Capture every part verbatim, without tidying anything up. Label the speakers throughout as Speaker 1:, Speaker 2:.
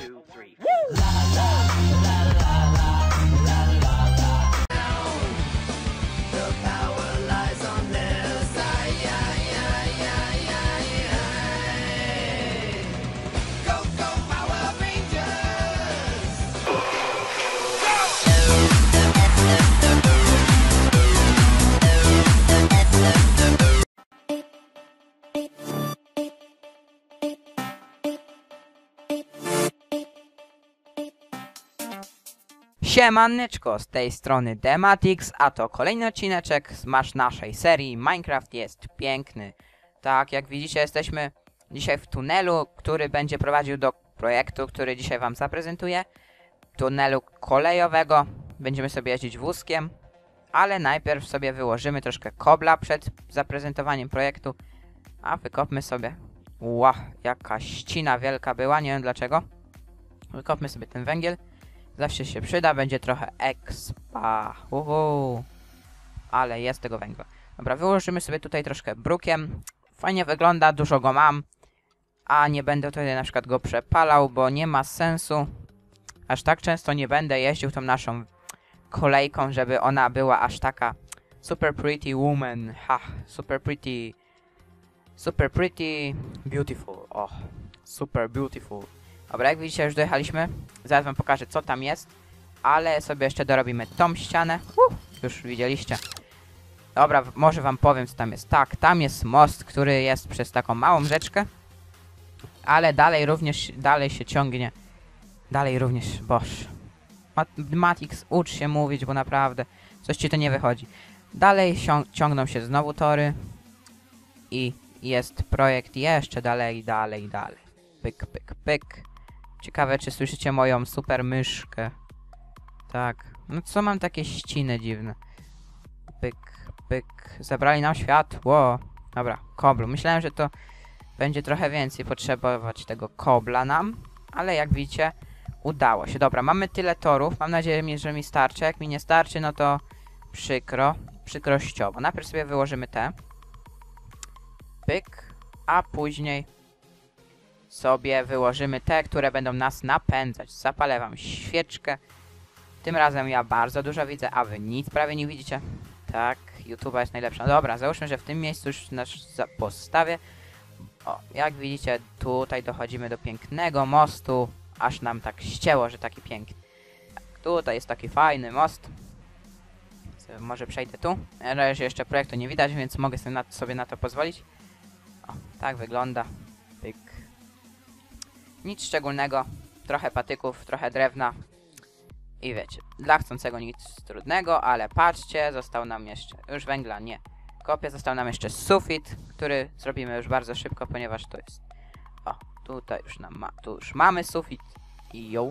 Speaker 1: two, three. Siemanneczko, z tej strony Dematix, a to kolejny odcineczek z masz naszej serii Minecraft jest piękny. Tak, jak widzicie, jesteśmy dzisiaj w tunelu, który będzie prowadził do projektu, który dzisiaj wam zaprezentuję. Tunelu kolejowego, będziemy sobie jeździć wózkiem, ale najpierw sobie wyłożymy troszkę kobla przed zaprezentowaniem projektu. A wykopmy sobie, ła, jaka ścina wielka była, nie wiem dlaczego. Wykopmy sobie ten węgiel. Zawsze się przyda, będzie trochę expa. Uhu. Ale jest tego węgla. Dobra, wyłożymy sobie tutaj troszkę brukiem. Fajnie wygląda, dużo go mam. A nie będę tutaj na przykład go przepalał, bo nie ma sensu. Aż tak często nie będę jeździł tą naszą kolejką, żeby ona była aż taka super pretty woman. Ha, super pretty. Super pretty beautiful. O, super beautiful. Dobra, jak widzicie, już dojechaliśmy. Zaraz wam pokażę, co tam jest. Ale sobie jeszcze dorobimy tą ścianę. Uh, już widzieliście. Dobra, może wam powiem, co tam jest. Tak, tam jest most, który jest przez taką małą rzeczkę. Ale dalej również, dalej się ciągnie. Dalej również, boż. Mat Matix, ucz się mówić, bo naprawdę coś ci to nie wychodzi. Dalej ciągną się znowu tory. I jest projekt jeszcze dalej, dalej, dalej. Pyk, pyk, pyk. Ciekawe, czy słyszycie moją super myszkę. Tak. No co mam takie ściny dziwne. Pyk, pyk. Zabrali nam światło. Dobra, koblu. Myślałem, że to będzie trochę więcej potrzebować tego kobla nam. Ale jak widzicie, udało się. Dobra, mamy tyle torów. Mam nadzieję, że mi starczy. Jak mi nie starczy, no to przykro. Przykrościowo. Najpierw sobie wyłożymy te. Pyk. A później sobie wyłożymy te, które będą nas napędzać. Zapalę wam świeczkę. Tym razem ja bardzo dużo widzę, a wy nic prawie nie widzicie. Tak, YouTube'a jest najlepsza. Dobra, załóżmy, że w tym miejscu już nas postawię. O, jak widzicie, tutaj dochodzimy do pięknego mostu. Aż nam tak ścięło, że taki piękny. Tak, tutaj jest taki fajny most. Może przejdę tu. Na razie jeszcze projektu nie widać, więc mogę sobie na, sobie na to pozwolić. O, tak wygląda. Pyk. Nic szczególnego, trochę patyków, trochę drewna i wiecie, dla chcącego nic trudnego, ale patrzcie, został nam jeszcze, już węgla nie, kopię, został nam jeszcze sufit, który zrobimy już bardzo szybko, ponieważ to jest, o, tutaj już nam ma, tu już mamy sufit i ją.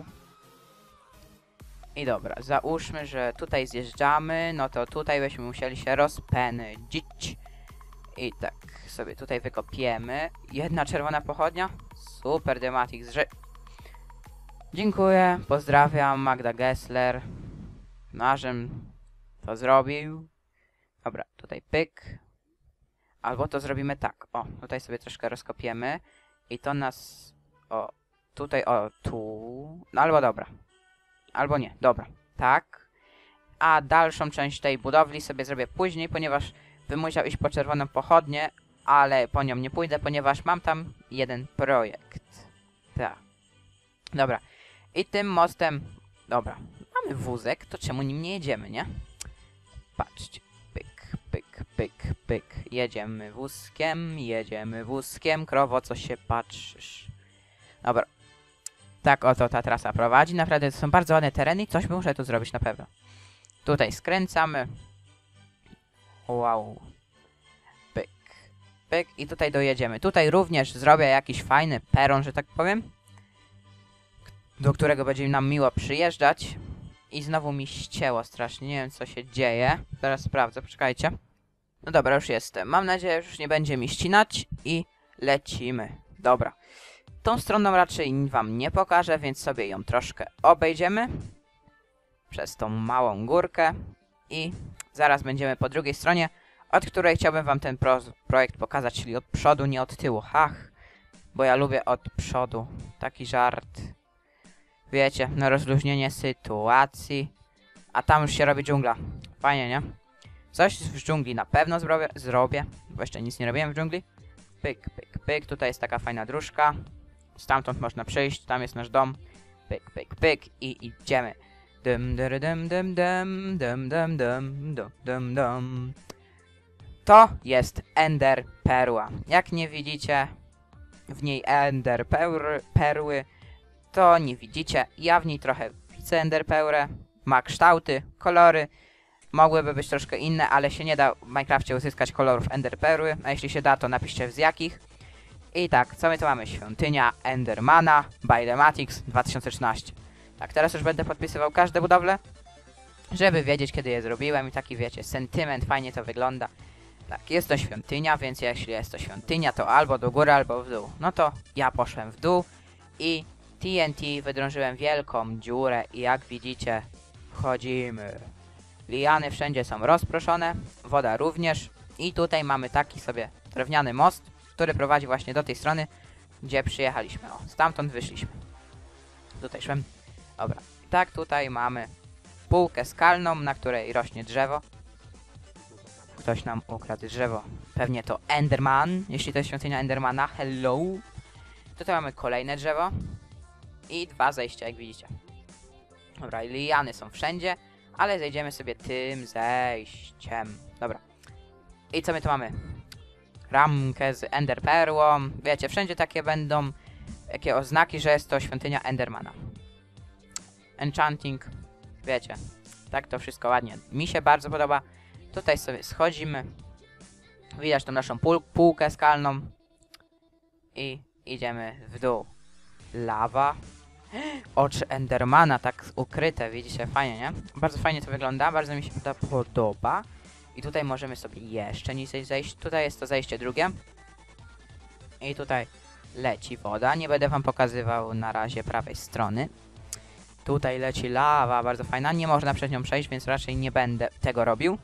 Speaker 1: I dobra, załóżmy, że tutaj zjeżdżamy, no to tutaj byśmy musieli się rozpędzić. I tak sobie tutaj wykopiemy. Jedna czerwona pochodnia. Super, Dematix, że... Dziękuję, pozdrawiam, Magda Gessler. Marzem to zrobił. Dobra, tutaj pyk. Albo to zrobimy tak. O, tutaj sobie troszkę rozkopiemy. I to nas... O, tutaj, o, tu... No albo dobra. Albo nie, dobra. Tak. A dalszą część tej budowli sobie zrobię później, ponieważ bym musiał iść po czerwoną pochodnię, ale po nią nie pójdę, ponieważ mam tam jeden projekt. Tak. Dobra. I tym mostem... Dobra. Mamy wózek, to czemu nim nie jedziemy, nie? Patrzcie. Pyk, pyk, pyk, pyk. Jedziemy wózkiem, jedziemy wózkiem. Krowo, co się patrzysz? Dobra. Tak oto ta trasa prowadzi. Naprawdę to są bardzo ładne tereny i coś muszę tu zrobić na pewno. Tutaj skręcamy. Wow. Pyk, pyk i tutaj dojedziemy. Tutaj również zrobię jakiś fajny peron, że tak powiem. Do którego będzie nam miło przyjeżdżać. I znowu mi ścięło strasznie. Nie wiem, co się dzieje. Zaraz sprawdzę, poczekajcie. No dobra, już jestem. Mam nadzieję, że już nie będzie mi ścinać. I lecimy. Dobra. Tą stroną raczej wam nie pokażę, więc sobie ją troszkę obejdziemy. Przez tą małą górkę. I zaraz będziemy po drugiej stronie, od której chciałbym wam ten pro projekt pokazać, czyli od przodu, nie od tyłu. Hach, bo ja lubię od przodu. Taki żart. wiecie, na rozluźnienie sytuacji. A tam już się robi dżungla. Fajnie, nie? Coś w dżungli na pewno zrobię, zrobię, bo jeszcze nic nie robiłem w dżungli. Pyk, pyk, pyk, tutaj jest taka fajna dróżka. Stamtąd można przejść, tam jest nasz dom. Pyk, pyk, pyk i idziemy. Dum, dum, dum, dum, dum, dum, dum, dum, dum, dum, dum. To jest Ender Perła. Jak nie widzicie w niej Ender Perły, perły, to nie widzicie. Ja w niej trochę widzę Ender Perłę. Ma kształty, kolory. Mogłyby być troszkę inne, ale się nie da w Minecrafcie uzyskać kolorów Ender Perły. A jeśli się da, to napiszcie z jakich. I tak, co my tu mamy? Świątynia Endermana by Dematics dwa tysiące trzynaście. Tak, teraz już będę podpisywał każde budowle, żeby wiedzieć, kiedy je zrobiłem. I taki, wiecie, sentyment, fajnie to wygląda. Tak, jest to świątynia, więc jeśli jest to świątynia, to albo do góry, albo w dół. No to ja poszłem w dół i T N T wydrążyłem wielką dziurę i jak widzicie, wchodzimy. Liany wszędzie są rozproszone, woda również. I tutaj mamy taki sobie drewniany most, który prowadzi właśnie do tej strony, gdzie przyjechaliśmy. O, stamtąd wyszliśmy. Tutaj szłem. Dobra. Tak, tutaj mamy półkę skalną, na której rośnie drzewo. Ktoś nam ukradł drzewo. Pewnie to Enderman, jeśli to jest świątynia Endermana. Hello. Tutaj mamy kolejne drzewo. I dwa zejścia, jak widzicie. Dobra, liany są wszędzie, ale zejdziemy sobie tym zejściem. Dobra. I co my tu mamy? Ramkę z Ender Perłą. Wiecie, wszędzie takie będą takie oznaki, że jest to świątynia Endermana. Enchanting. Wiecie. Tak to wszystko ładnie. Mi się bardzo podoba. Tutaj sobie schodzimy. Widać tą naszą pół półkę skalną. I idziemy w dół. Lawa. Oczy Endermana tak ukryte. Widzicie? Fajnie, nie? Bardzo fajnie to wygląda. Bardzo mi się to podoba. I tutaj możemy sobie jeszcze niżej zejść. Tutaj jest to zejście drugie. I tutaj leci woda. Nie będę wam pokazywał na razie prawej strony. Tutaj leci lawa, bardzo fajna. Nie można przez nią przejść, więc raczej nie będę tego robił.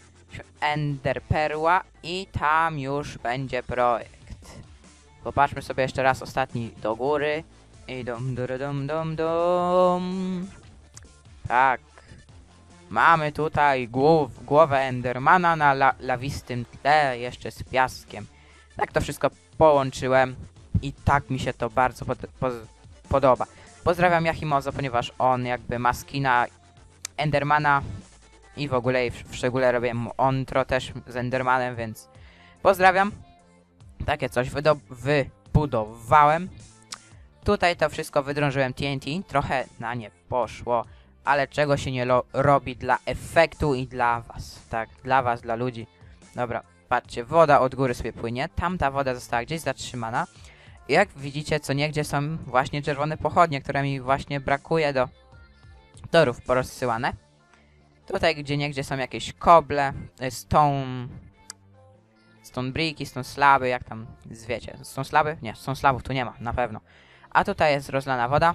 Speaker 1: Ender Perła i tam już będzie projekt. Popatrzmy sobie jeszcze raz ostatni do góry. I dum dum dum dum dum. Tak. Mamy tutaj głów, głowę Endermana na la lawistym tle, jeszcze z piaskiem. Tak to wszystko połączyłem i tak mi się to bardzo pod po podoba. Pozdrawiam Yahimozo, ponieważ on jakby ma skina Endermana i w ogóle i w, w szczególe robię mu ontro też z Endermanem, więc pozdrawiam. Takie coś wybudowałem. Tutaj to wszystko wydrążyłem T N T, trochę na nie poszło, ale czego się nie robi dla efektu i dla was. Tak, dla was, dla ludzi. Dobra, patrzcie, woda od góry sobie płynie, tamta woda została gdzieś zatrzymana. Jak widzicie, co niegdzie są właśnie czerwone pochodnie, które mi właśnie brakuje do torów porozsyłane. Tutaj gdzie niegdzie są jakieś koble, stone, stone bricki, stone slaby, jak tam wiecie. Stone slaby? Nie, stone slabów tu nie ma, na pewno. A tutaj jest rozlana woda.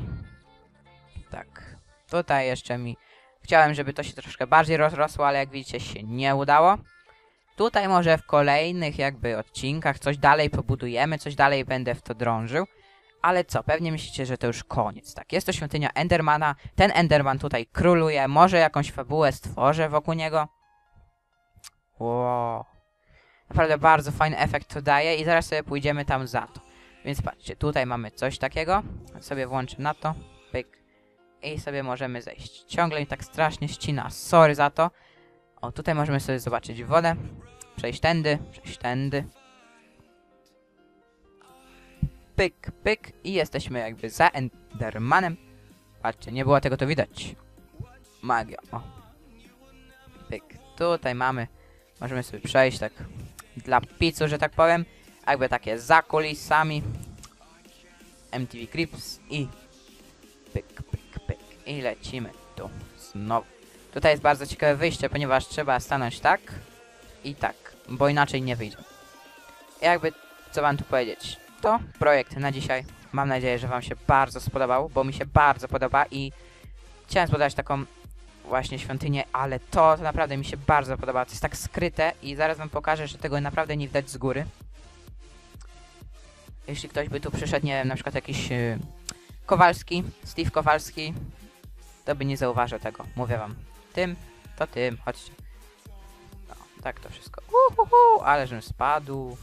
Speaker 1: Tak, tutaj jeszcze mi... Chciałem, żeby to się troszkę bardziej rozrosło, ale jak widzicie się nie udało. Tutaj może w kolejnych jakby odcinkach coś dalej pobudujemy, coś dalej będę w to drążył. Ale co, pewnie myślicie, że to już koniec. Tak, jest to świątynia Endermana. Ten Enderman tutaj króluje. Może jakąś fabułę stworzę wokół niego. Wow. Naprawdę bardzo fajny efekt to daje i zaraz sobie pójdziemy tam za to. Więc patrzcie, tutaj mamy coś takiego. Sobie włączę na to. Pyk. I sobie możemy zejść. Ciągle mi tak strasznie ścina. Sorry za to. O, tutaj możemy sobie zobaczyć wodę. Przejść tędy, przejść tędy. Pyk, pyk. I jesteśmy jakby za Endermanem. Patrzcie, nie było tego to widać. Magia, o. Pyk. Tutaj mamy. Możemy sobie przejść tak dla pizzu, że tak powiem. Jakby takie za kulisami. M T V Crips i pyk, pyk, pyk. I lecimy tu znowu. Tutaj jest bardzo ciekawe wyjście, ponieważ trzeba stanąć tak i tak, bo inaczej nie wyjdzie. Jakby, co wam tu powiedzieć, to projekt na dzisiaj. Mam nadzieję, że wam się bardzo spodobał, bo mi się bardzo podoba i chciałem zbudować taką właśnie świątynię, ale to, to naprawdę mi się bardzo podoba. To jest tak skryte i zaraz wam pokażę, że tego naprawdę nie widać z góry. Jeśli ktoś by tu przyszedł, nie wiem, na przykład jakiś yy, Kowalski, Steve Kowalski, to by nie zauważył tego, mówię wam. Tym, to tym, chodźcie. No, tak to wszystko. Uhuhu, ale żem spadł.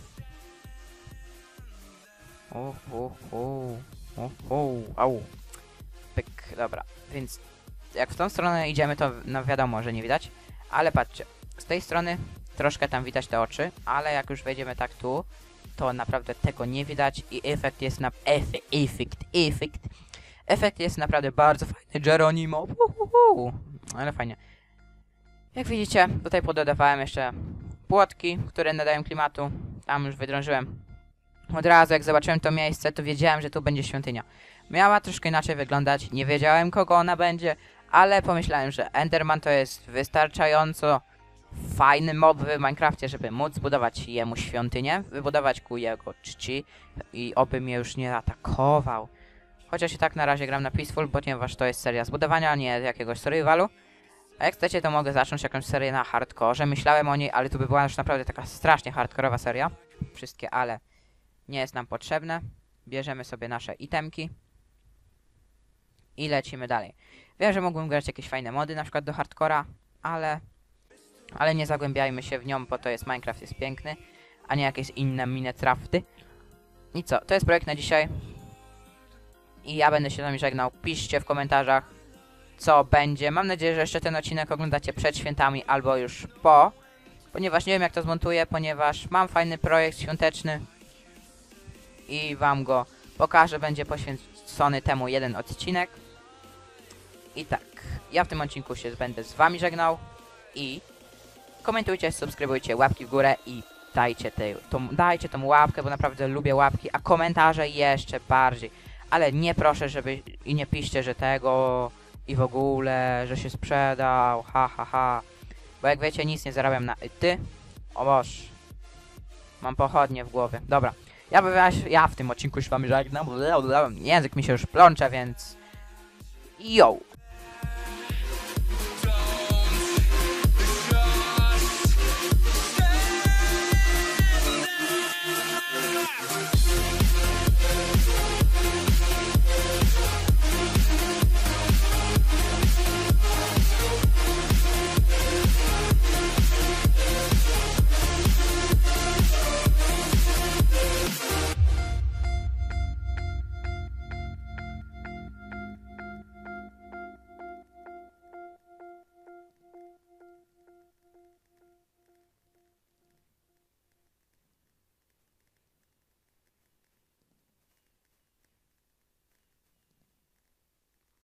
Speaker 1: Uhuhu, uhu, au. Pyk, dobra, więc jak w tą stronę idziemy, to no wiadomo, że nie widać. Ale patrzcie, z tej strony troszkę tam widać te oczy, ale jak już wejdziemy tak tu, to naprawdę tego nie widać i efekt jest na... Efekt, efekt, efekt. Efekt jest naprawdę bardzo fajny, Geronimo. Uhuhu. Ale fajnie. Jak widzicie, tutaj pododawałem jeszcze płotki, które nadają klimatu. Tam już wydrążyłem. Od razu jak zobaczyłem to miejsce, to wiedziałem, że tu będzie świątynia. Miała troszkę inaczej wyglądać, nie wiedziałem kogo ona będzie, ale pomyślałem, że Enderman to jest wystarczająco fajny mob w Minecrafcie, żeby móc zbudować jemu świątynię, wybudować ku jego czci i oby mnie już nie atakował. Chociaż i tak na razie gram na Peaceful, ponieważ to jest seria zbudowania, nie jakiegoś survivalu. A jak chcecie, to mogę zacząć jakąś serię na hardkorze. Myślałem o niej, ale to by była już naprawdę taka strasznie hardkorowa seria. Wszystkie ale nie jest nam potrzebne. Bierzemy sobie nasze itemki i lecimy dalej. Wiem, że mógłbym grać jakieś fajne mody, na przykład do hardcora, ale... Ale nie zagłębiajmy się w nią, bo to jest Minecraft jest piękny, a nie jakieś inne Minecrafty. I co, to jest projekt na dzisiaj. I ja będę się z wami żegnał. Piszcie w komentarzach, co będzie. Mam nadzieję, że jeszcze ten odcinek oglądacie przed świętami albo już po. Ponieważ nie wiem, jak to zmontuję, ponieważ mam fajny projekt świąteczny. I wam go pokażę. Będzie poświęcony temu jeden odcinek. I tak, ja w tym odcinku się będę z wami żegnał. I komentujcie, subskrybujcie, łapki w górę i dajcie, tej, tą, dajcie tą łapkę, bo naprawdę lubię łapki, a komentarze jeszcze bardziej. Ale nie proszę, żeby i nie piszcie, że tego i w ogóle, że się sprzedał, ha ha ha. Bo jak wiecie, nic nie zarabiam na ty. O Boż. Mam pochodnie w głowie. Dobra. Ja, bym, ja w tym odcinku już wam żegnam. Język mi się już plącze, więc... Yo!